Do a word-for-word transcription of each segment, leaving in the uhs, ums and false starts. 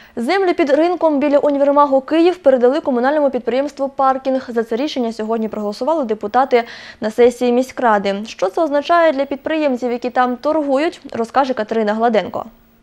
Землі під ринком біля універмагу «Київ» передали комунальному підприємству «Паркінг». За це рішення сьогодні проголосували депутати на сесії міськради. Що це означає для підприємців, які там торгують, розкаже Катерина Гладенко.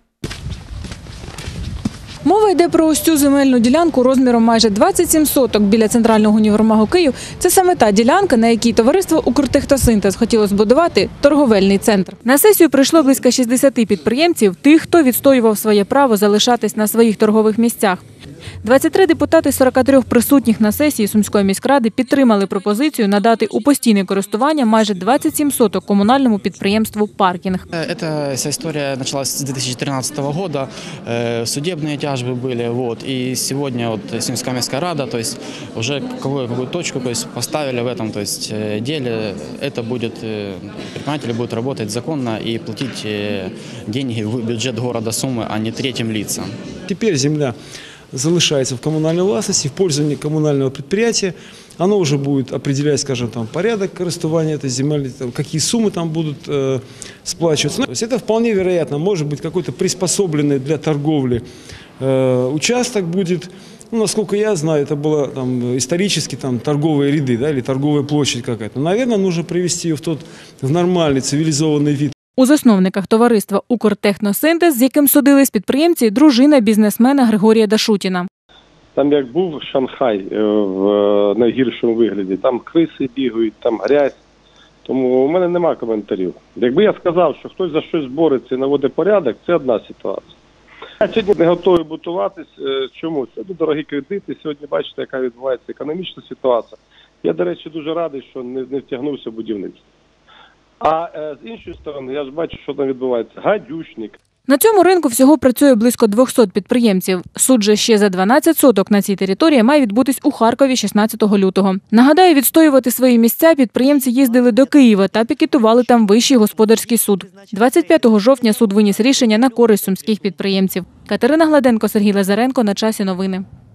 Мова йде про ось цю земельну ділянку розміром майже двадцять сім соток біля центрального універмагу «Київ». Це саме та ділянка, на якій товариство «Укртехносинтез» хотіло збудувати торговельний центр. На сесію прийшло близько шістдесяти підприємців, тих, хто відстоював своє право залишатись на своїх торгових місцях. двадцять три депутати з сорока трьох присутніх на сесії Сумської міськради підтримали пропозицію надати у постійне користування майже двадцять сім соток комунальному підприємству «Паркінг». Эта вся история началась с две тысячи тринадцатого года, судебные тяжбы были, вот, и сегодня вот Сумская міська рада, то есть уже какую, какую точку, то есть поставили в этом, то есть деле, это будет, предприниматели будут работать законно и платить деньги в бюджет города Сумы, а не третьим лицам. Теперь земля залишается в коммунальной властности, в пользовании коммунального предприятия. Оно уже будет определять, скажем, там, порядок користування этой земли, там, какие суммы там будут э, сплачиваться. То есть это вполне вероятно, может быть, какой-то приспособленный для торговли э, участок будет. Ну, насколько я знаю, это было там, исторически там, торговые ряды, да, или торговая площадь какая-то. Наверное, нужно привести ее в тот в нормальный, цивилизованный вид. У засновниках товариства «Укртехносинтез», з яким судились підприємці, дружина бізнесмена Григорія Дашутіна. Там як був Шанхай в найгіршому вигляді, там криси бігають, там грязь, тому у мене нема коментарів. Якби я сказав, що хтось за щось бореться і наводить порядок, це одна ситуація. Я сьогодні не готовий бутуватись. Чому? Сьогодні дорогі кредити, сьогодні бачите, яка відбувається економічна ситуація. Я, до речі, дуже радий, що не, не втягнувся в будівництво. А е, з іншої сторони, я ж бачу, що там відбувається. Гадючник. На цьому ринку всього працює близько двохсот підприємців. Суд же ще за дванадцять соток на цій території має відбутись у Харкові шістнадцятого лютого. Нагадаю, відстоювати свої місця підприємці їздили до Києва та пікетували там Вищий господарський суд. двадцять п'ятого жовтня суд виніс рішення на користь сумських підприємців. Катерина Гладенко, Сергій Лазаренко. На часі новини.